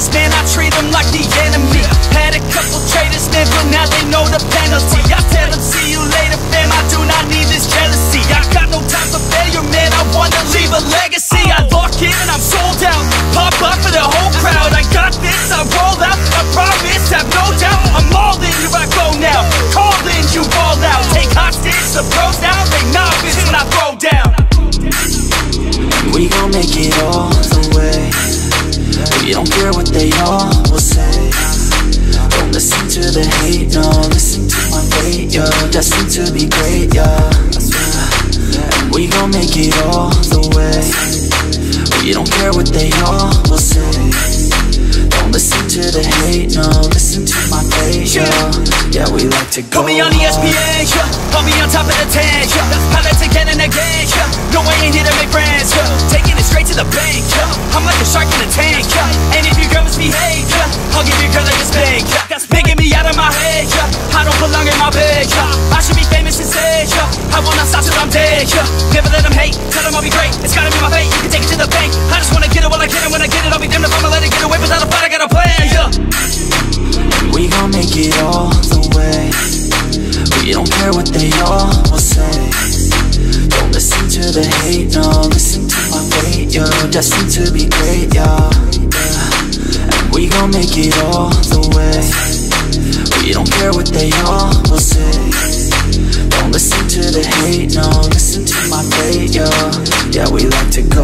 haters, man, I treat them like the enemy. Had a couple traitors, man, but now they know the penalty. I tell them, see you later, fam, I do not need this jealousy. I got no time for failure, man, I wanna leave a legacy. I lock in and I'm sold out, pop up for the whole crowd. I got this, I roll out, I promise, have no doubt. I'm all in, here I go now, call in, you ball out. Take hostage, the pros now, they novice when I throw down. We gon' make it all the way. We don't care what they all will say. Don't listen to the hate, no, listen to my fate, yo. Destined to be great, yeah. We gon' make it all the way. We don't care what they all will say. Don't listen to the hate, no, listen to my fate, yo. Yeah, we like to go. Put me on ESPN, yeah. I'll be on top of the tank, yeah. Pilots again and again, yeah. No, I ain't here to make friends, yeah. Taking it straight to the bank, yeah. I'm like a shark in a tank, yeah. And if your girl misbehave, yeah, I'll give your girl like a spank, yeah. That's making me out of my head, yeah. I don't belong in my bed, yeah. I should be famous instead, yeah. I will not stop till I'm dead, yeah. Never let them hate, tell them I'll be great. It's gotta be my fate, you can take it to the bank. I just wanna get it while I get it. When I get it, I'll be damned if I'ma let it get away. Without a fight, I got a plan, yeah. We gon' make it all the way. We don't care what they all will say. Don't listen to the hate, no, listen to my fate, yo. Destined to be great, yeah. And we gon' make it all the way. We don't care what they all will say. Don't listen to the hate, no, listen to my fate, yo. Yeah, we like to go